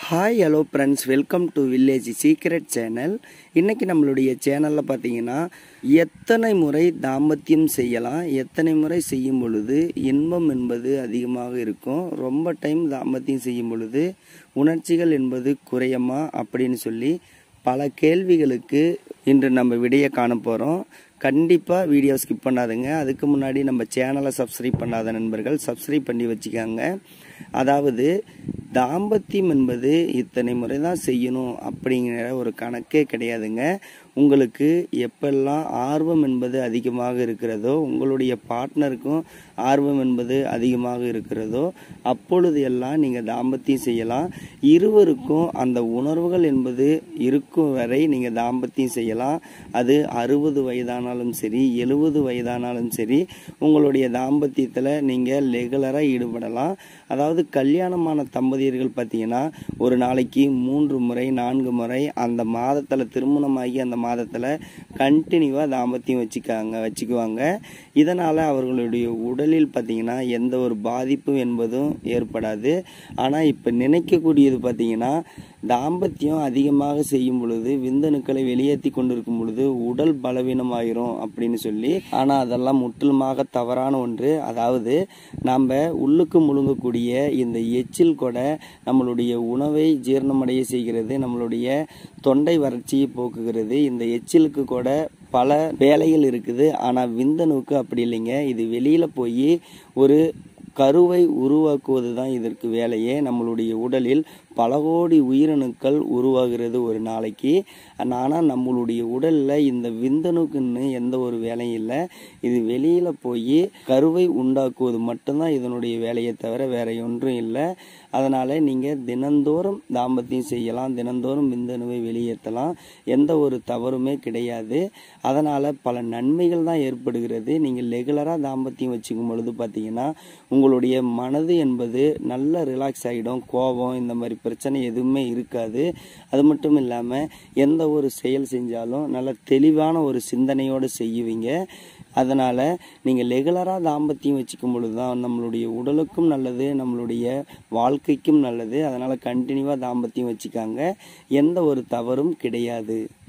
Hi hello friends, welcome to village secret channel. இன்றைக்கி நம்மளுடைய சேனலில் பார்த்தீங்கன்னா எத்தனை முறை தாம்பத்தியம் செய்யலாம், எத்தனை முறை செய்யும் பொழுது இன்பம் என்பது அதிகமாக இருக்கும், ரொம்ப டைம் தாம்பத்தியம் செய்யும் பொழுது உணர்ச்சிகள் என்பது குறையுமா அப்படின்னு சொல்லி பல கேள்விகளுக்கு இன்று நம்ம விடையை காண போகிறோம். கண்டிப்பாக வீடியோ ஸ்கிப் பண்ணாதுங்க. அதுக்கு முன்னாடி நம்ம சேனலை சப்ஸ்கிரைப் பண்ணாத நண்பர்கள் சப்ஸ்கிரைப் பண்ணி வச்சுக்காங்க. அதாவது தாம்பத்தியம் என்பது இத்தனை முறை தான் செய்யணும் அப்படிங்கிற ஒரு கணக்கே கிடையாதுங்க. உங்களுக்கு எப்பெல்லாம் ஆர்வம் என்பது அதிகமாக இருக்கிறதோ, உங்களுடைய பார்ட்னருக்கும் ஆர்வம் என்பது அதிகமாக இருக்கிறதோ அப்பொழுது எல்லாம் நீங்கள் தாம்பத்தியம் செய்யலாம். இருவருக்கும் அந்த உணர்வுகள் என்பது இருக்கும் வரை நீங்கள் தாம்பத்தியம் செய்யலாம். அது 60 வயதானாலும் சரி, 70 வயதானாலும் சரி, உங்களுடைய தாம்பத்தியத்தில் நீங்கள் ரெகுலராக ஈடுபடலாம். அதாவது கல்யாணமான தம்பதியர்கள் பார்த்தீங்கன்னா ஒரு நாளைக்கு 3 முறை 4 முறை அந்த மாதத்தில் திருமணமாகி அந்த மாதத்தில் கண்டினியூவாக தாம்பத்தியம் வச்சுக்குவாங்க. இதனால் அவர்களுடைய உடலில் பார்த்திங்கன்னா எந்த ஒரு பாதிப்பும் என்பதும் ஏற்படாது. ஆனால் இப்போ நினைக்கக்கூடியது பார்த்திங்கன்னா தாம்பத்தியம் அதிகமாக செய்யும் பொழுது விந்தணுக்களை வெளியேற்றி கொண்டிருக்கும் பொழுது உடல் பலவீனமாயிரும் அப்படின்னு சொல்லி. ஆனால் அதெல்லாம் முற்றிலுமாக தவறான ஒன்று. அதாவது நாம் உள்ளுக்கு முழுங்கக்கூடிய இந்த எச்சில் கூட நம்மளுடைய உணவை ஜீரணமடைய செய்கிறது, நம்மளுடைய தொண்டை வறட்சியை போக்குகிறது. இந்த எச்சிலுக்கு கூட பல வேலைகள் இருக்குது. ஆனால் விந்தணுவுக்கு அப்படி இல்லைங்க. இது வெளியில் போய் ஒரு கருவை உருவாக்குவது தான் இதற்கு வேலையே. நம்மளுடைய உடலில் பல கோடி உயிரணுக்கள் உருவாகிறது ஒரு நாளைக்கு. ஆனால் நம்மளுடைய உடலில் இந்த விந்தணுக்குன்னு எந்த ஒரு வேலையும் இல்லை. இது வெளியில் போய் கருவை உண்டாக்குவது மட்டும்தான் இதனுடைய வேலையை தவிர வேற ஒன்றும் இல்லை. அதனால் நீங்கள் தினந்தோறும் தாம்பத்தியம் செய்யலாம், தினந்தோறும் விந்தணுவை வெளியேற்றலாம், எந்த ஒரு தவறுமே கிடையாது. அதனால் பல நன்மைகள் தான் ஏற்படுகிறது. நீங்கள் ரெகுலராக தாம்பத்தியம் வச்சுக்கும் பொழுது பார்த்தீங்கன்னா உங்களுடைய மனது என்பது நல்ல ரிலாக்ஸ் ஆகிடும். கோபம் இந்த மாதிரி பிரச்சனை எதுவுமே இருக்காது. அது மட்டும் இல்லாமல் எந்த ஒரு செயல் செஞ்சாலும் நல்ல தெளிவான ஒரு சிந்தனையோடு செய்வீங்க. அதனால் நீங்கள் ரெகுலராக தாம்பத்தியம் வச்சுக்கும் பொழுது தான் நம்மளுடைய உடலுக்கும் நல்லது, நம்மளுடைய வாழ்க்கைக்கும் நல்லது. அதனால் கண்டினியூவாக தாம்பத்தியம் வச்சுக்காங்க, எந்த ஒரு தவறும் கிடையாது.